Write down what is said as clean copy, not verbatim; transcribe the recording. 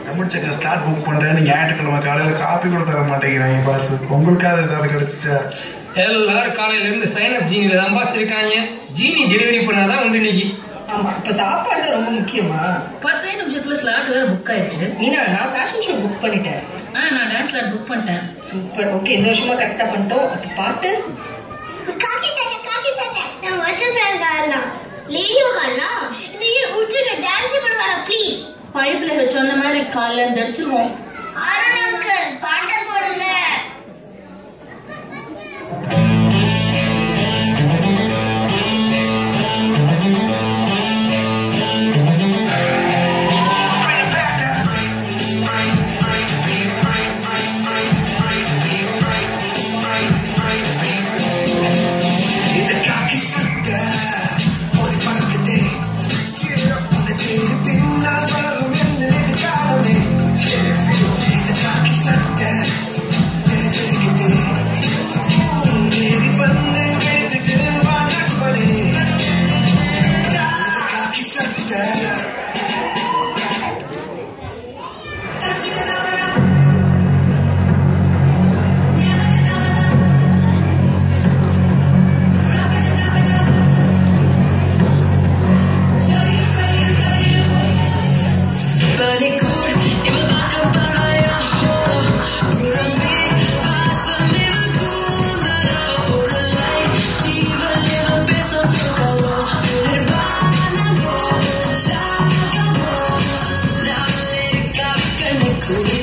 தமிழ் செக்க slot book பண்றேன்னு ஞாயிற்றுக்கிழமை காலையில காப்பி கூட தர மாட்டேங்கிறாங்க பாஸ். உங்களுக்காவது ஏதாவது கிடைச்சிச்சா? எல்லாரும் காலையில இருந்து சைன் அப் ஜீனில தான் பாஸ் இருக்காங்க. ஜீனி டெலிவரி பண்ணாதான் உண்டு இன்னைக்கு. ஆமா, இப்ப சாப்பாடு தான் ரொம்ப முக்கியமா. 10 நிமிஷத்துல ஸ்லாட் வேற புக் ஆயிடுச்சு. மீனா, நான் ஃபேஷன் ஷோ புக் பண்ணிட்டேன். நான் டான்ஸ் ஸ்லாட் புக் பண்ணிட்டேன். சூப்பர், ஓகே, இந்த வருஷமா கரெக்டா பண்ணிட்டோம். அப்ப பாட்டு நான் வருஷம் சார் காரணம் லேடியோ காரணம் இது உச்சில டான்ஸ் பண்ணுவாரா ப்ளீஸ். பைப்ல சொன்ன மாதிரி காலைல இருந்து அடிச்சிருவோம். அருண் அங்கிள் பாட்டு போடுங்க. Cool.